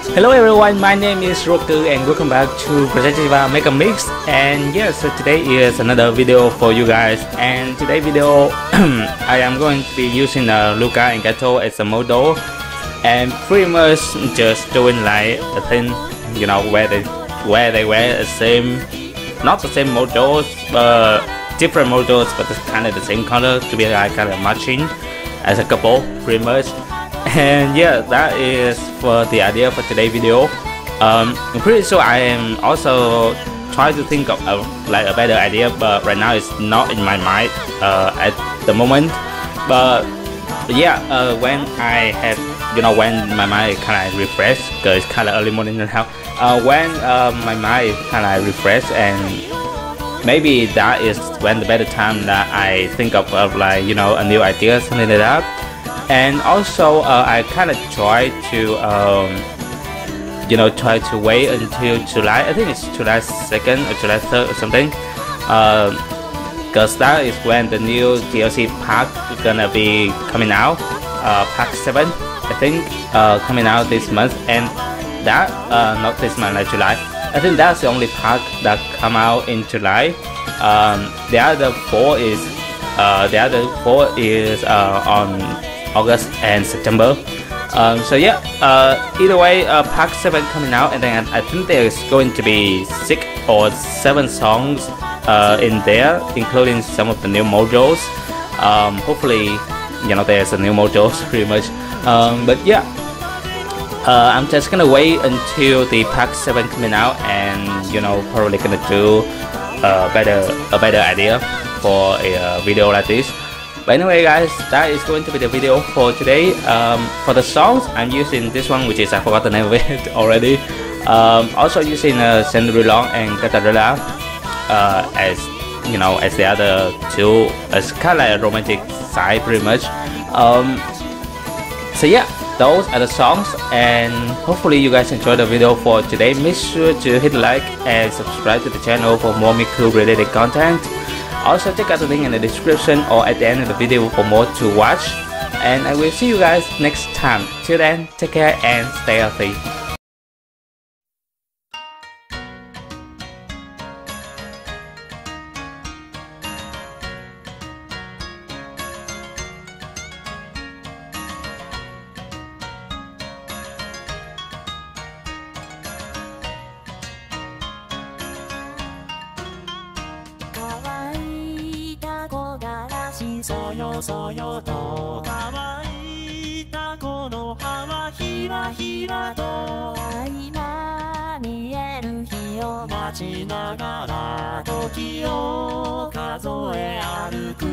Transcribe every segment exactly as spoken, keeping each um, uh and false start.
Hello everyone, my name is Roku and welcome back to Projectiva Make a Mix. And yes, so today is another video for you guys. And today video I am going to be using uh, Luca and Gato as a model, and pretty much just doing like a thing, you know, where they where they wear the same, not the same models, but different models, but it's kind of the same color to be like kind of matching as a couple, pretty much. And yeah, that is for the idea for today's video. um, I'm pretty sure I am also trying to think of a, like a better idea, but right now it's not in my mind uh, at the moment. But, but yeah, uh, when I have, you know, when my mind kind of refresh, because it's kind of early morning now, uh, when uh, my mind kind of refresh, and maybe that is when the better time that I think of, of like, you know, a new idea, something like that. And also uh, I kind of try to um, you know, try to wait until July, I think it's July second or July third or something, because uh, that is when the new D L C pack is gonna be coming out, uh, pack seven I think, uh, coming out this month. And that, uh, not this month, like July, I think that's the only pack that come out in July. Um, the other four is uh, the other four is uh, on August and September. Um, so yeah, uh, either way, uh, pack seven coming out, and then I think there's going to be six or seven songs uh, in there, including some of the new modules. Um, hopefully, you know, there's a new modules pretty much. Um, but yeah, uh, I'm just gonna wait until the pack seven coming out, and you know, probably gonna do a better a better idea for a uh, video like this. But anyway guys, that is going to be the video for today. Um, for the songs, I'm using this one, which is I forgot the name of it already. Um, also using uh, Cendrillon and Catarella uh, as, you know, as the other two, as kind of like a romantic side pretty much. Um, so yeah, those are the songs, and hopefully you guys enjoyed the video for today. Make sure to hit like and subscribe to the channel for more Miku related content. Also check out the link in the description or at the end of the video for more to watch, and I will see you guys next time. Till then, take care and stay healthy. そよそよと乾いたこの葉はひらひらと今見える日を待ちながら時を数え歩く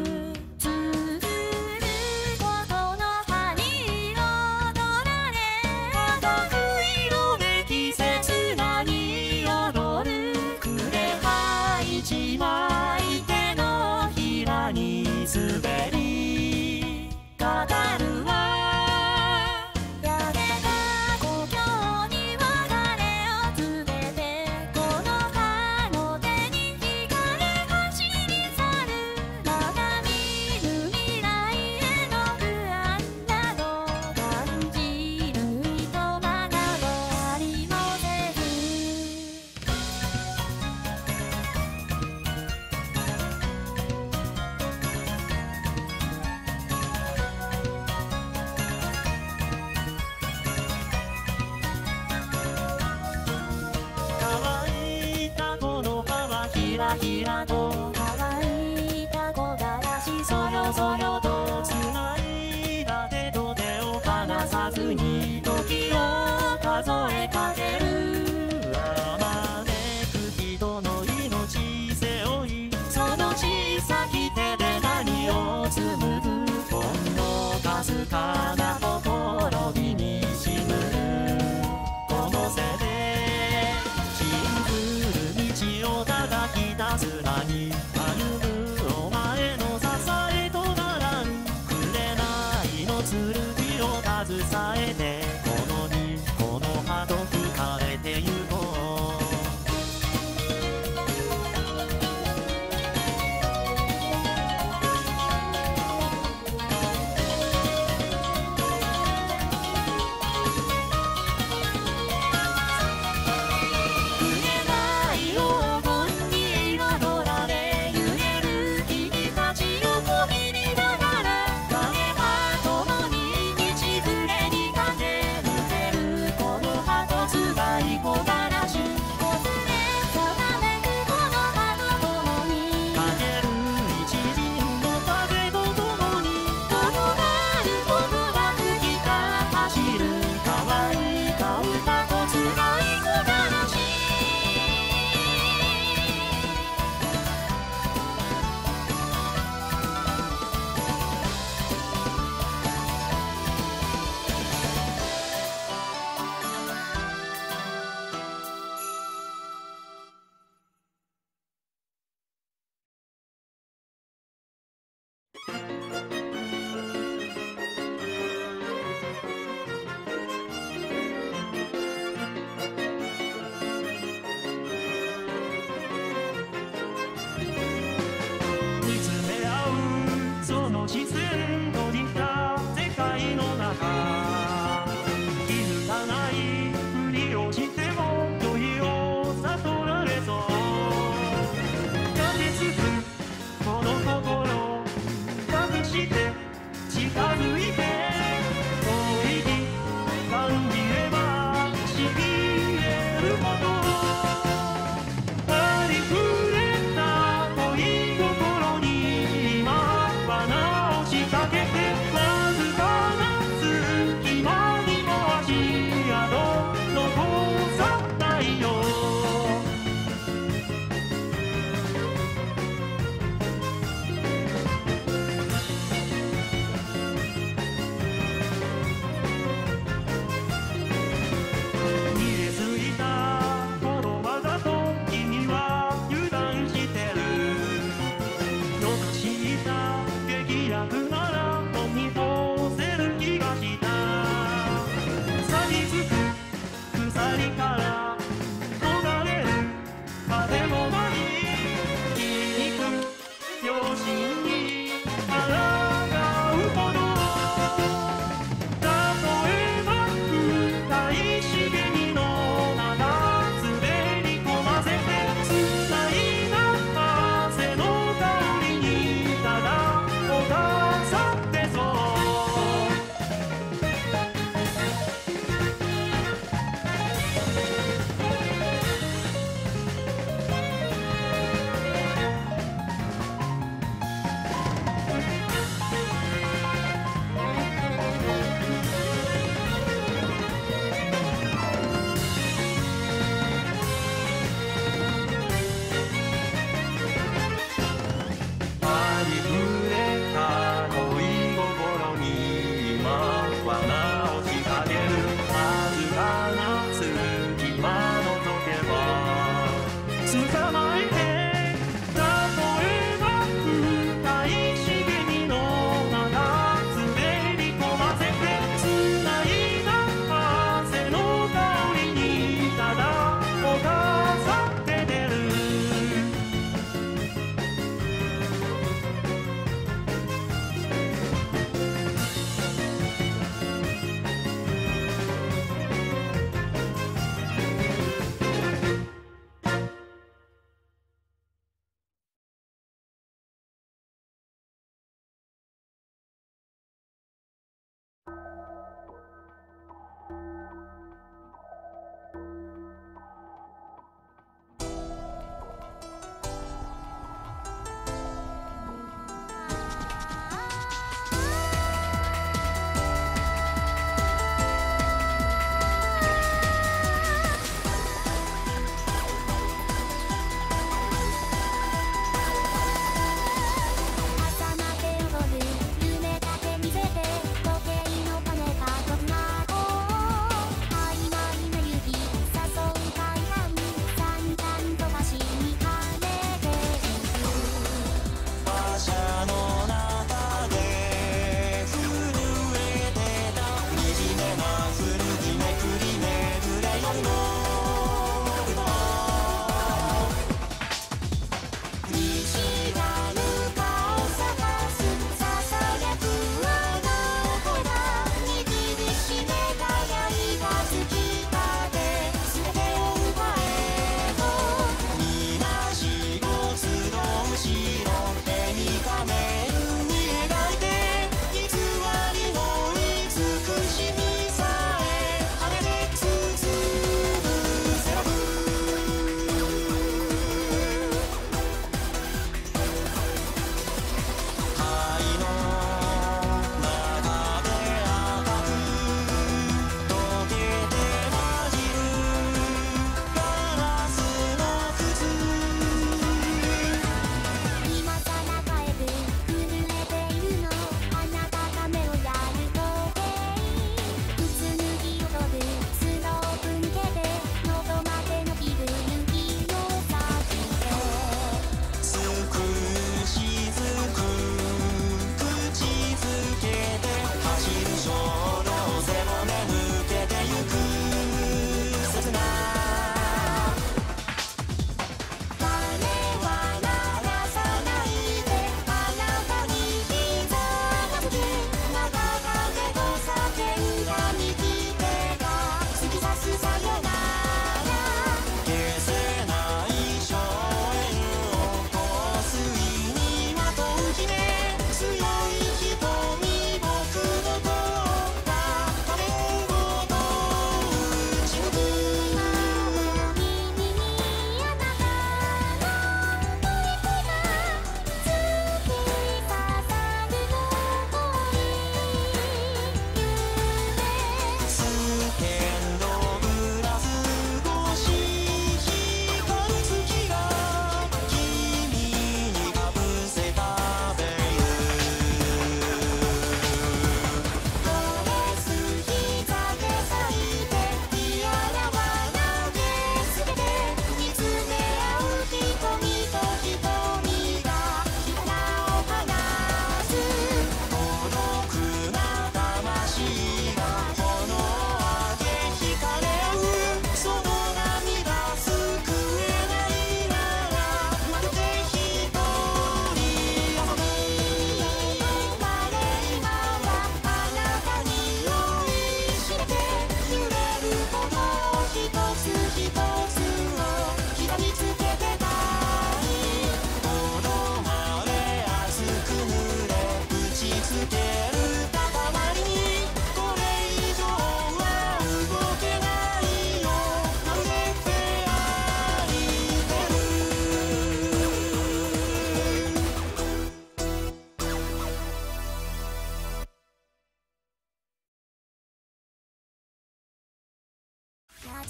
滑り語るわやがて故郷に別れを告げてこの葉の手に惹かれと辛い木枯らし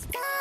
スター